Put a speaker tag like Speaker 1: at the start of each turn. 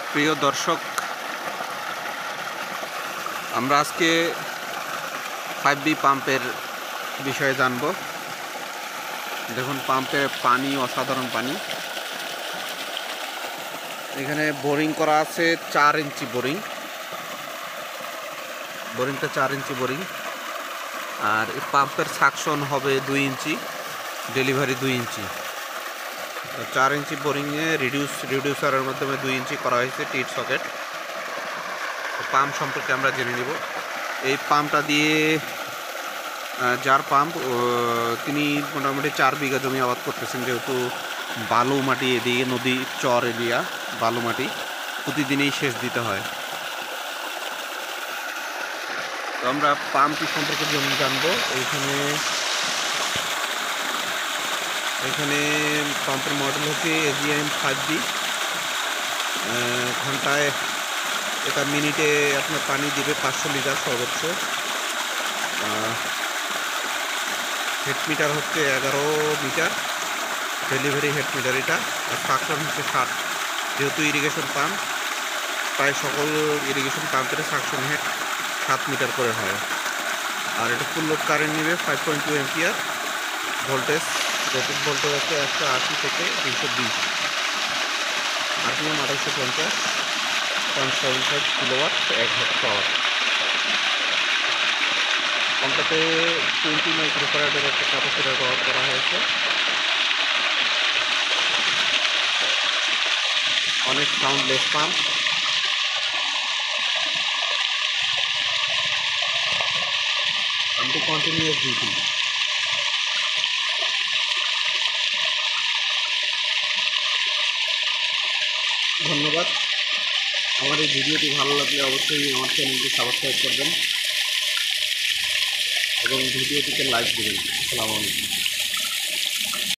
Speaker 1: প্রিয় দর্শক, আমরা আজকে 5B পাম্পের বিষয়ে জানব। দেখুন, পাম্পের পানি অসাধারণ পানি। এখানে বোরিং করা আছে 4 ইঞ্চি বোরিংটা 4 ইঞ্চি বোরিং। আর এই পাম্পের সাকশন হবে 2 ইঞ্চি, ডেলিভারি 2 ইঞ্চি। 4 ইঞ্চি বোরিংয়ে রিডিউসারের মাধ্যমে 2 ইঞ্চি করা হয়েছে টিট সকেট। পাম্প সম্পর্কে আমরা জেনে নিব। এই পাম্পটা দিয়ে যার পাম্প তিনি মোটামুটি 4 বিঘা জমি আবাদ করতেছেন, যেহেতু বালু মাটি, এদিকে নদী চর এরিয়া, বালু মাটি প্রতিদিনই সেচ দিতে হয়। তো আমরা পাম্পটি সম্পর্কে যেমন জানবো, এখানে পাম্পের মডেল হচ্ছে AGM 5B। ঘন্টায় এটা মিনিটে আপনার পানি দিবে 500 লিটার সর্বোচ্চ। হেড মিটার হচ্ছে 11 মিটার, ডেলিভারি হেড মিটার এটা। আর সাকশন হচ্ছে 60। যেহেতু ইরিগেশন পাম্প, প্রায় সকল ইরিগেশন পাম্পের সাকশন হেড 7 মিটার করে হয়। আর এটা ফুল লোড কারেন্ট নেবে 5.2 এম্পিয়ার। ভোল্টেজ, রেটেড ভোল্টেজ হচ্ছে 180 থেকে 220। RPM 2850, 0.75 kilowatt, 1 horse power. পাম্পটাতে 20 মাইক্রোফ্যারাডের একটা ক্যাপাসিটর ব্যবহার করা হয়েছে। অনেক সাউন্ডলেস পাম্প। পাম্পটি কন্টিনিউয়াস ডিউটি। ধন্যবাদ। আমার এই ভিডিওটি ভালো লাগলে অবশ্যই আমার চ্যানেলটি সাবস্ক্রাইব করবেন এবং ভিডিওটিকে লাইক দেবেন। আসসালামু আলাইকুম।